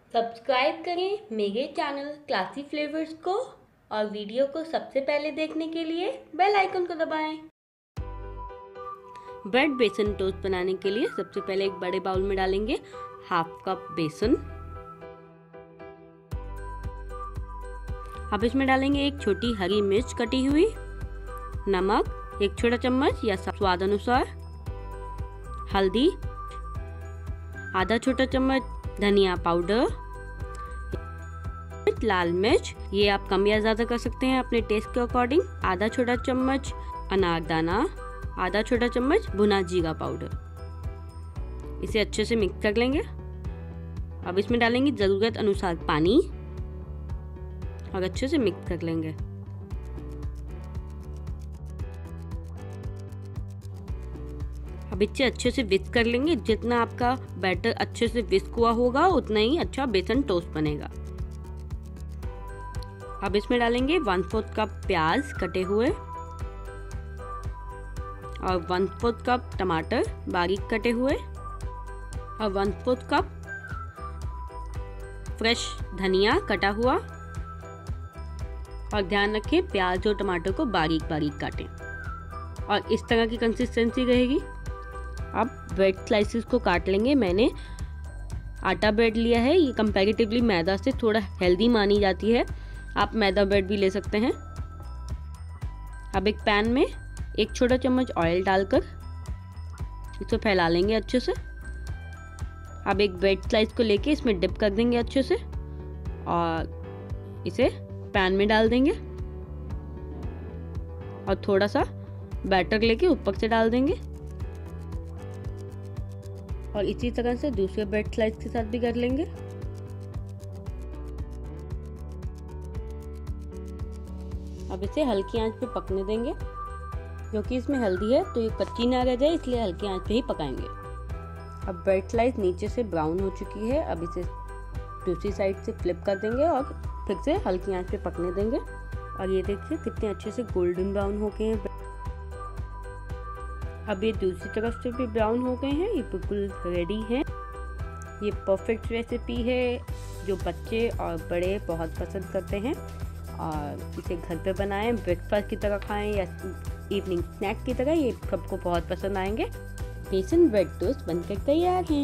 Subscribe करें मेरे channel classy flavours को और वीडियो को सबसे पहले देखने के लिए बेल आइकन को दबाएं। ब्रेड बेसन टोस्ट बनाने के लिए सबसे पहले एक बड़े बाउल में डालेंगे हाफ कप बेसन। अब इसमें डालेंगे एक छोटी हरी मिर्च कटी हुई, नमक एक छोटा चम्मच या स्वाद अनुसार, हल्दी आधा छोटा चम्मच, धनिया पाउडर, लाल मिर्च ये आप कम या ज्यादा कर सकते हैं अपने टेस्ट के अकॉर्डिंग, आधा छोटा चम्मच अनारदाना, आधा छोटा चम्मच भुना जीरा पाउडर। इसे अच्छे से मिक्स कर लेंगे। अब इसमें डालेंगे जरूरत अनुसार पानी और अच्छे से मिक्स कर लेंगे। अब इसे अच्छे से विस्क कर लेंगे। जितना आपका बैटर अच्छे से विस्क हुआ होगा उतना ही अच्छा बेसन टोस्ट बनेगा। अब इसमें डालेंगे 1/4 कप प्याज कटे हुए और 1/4 कप टमाटर बारीक कटे हुए और 1/4 कप फ्रेश धनिया कटा हुआ। और ध्यान रखें प्याज और टमाटर को बारीक बारीक काटें और इस तरह की कंसिस्टेंसी रहेगी। अब ब्रेड स्लाइसेस को काट लेंगे। मैंने आटा ब्रेड लिया है, ये कंपैरेटिवली मैदा से थोड़ा हेल्दी मानी जाती है, आप मैदा ब्रेड भी ले सकते हैं। अब एक पैन में एक छोटा चम्मच ऑयल डालकर इसे फैला लेंगे अच्छे से। अब एक ब्रेड स्लाइस को लेके इसमें डिप कर देंगे अच्छे से और इसे पैन में डाल देंगे और थोड़ा सा बैटर लेके ऊपर से डाल देंगे और इसी तरह से दूसरे ब्रेड स्लाइस के साथ भी कर लेंगे। अब इसे हल्की आंच पे पकने देंगे क्योंकि इसमें हल्दी है तो ये कच्ची ना रह जाए, इसलिए हल्की आंच पे ही पकाएंगे। अब ब्रेड स्लाइस नीचे से ब्राउन हो चुकी है। अब इसे दूसरी साइड से फ्लिप कर देंगे और फिर से हल्की आंच पे पकने देंगे। और ये देखिए कितने अच्छे से गोल्डन ब्राउन हो गए हैं। अब ये दूसरी तरफ से भी ब्राउन हो गए हैं, ये बिल्कुल रेडी हैं। ये परफेक्ट रेसिपी है जो बच्चे और बड़े बहुत पसंद करते हैं और इसे घर पे बनाएं, ब्रेकफास्ट की तरह खाएं या इवनिंग स्नैक की तरह, ये सबको बहुत पसंद आएंगे। बेसन ब्रेड टोस्ट बनकर तैयार है।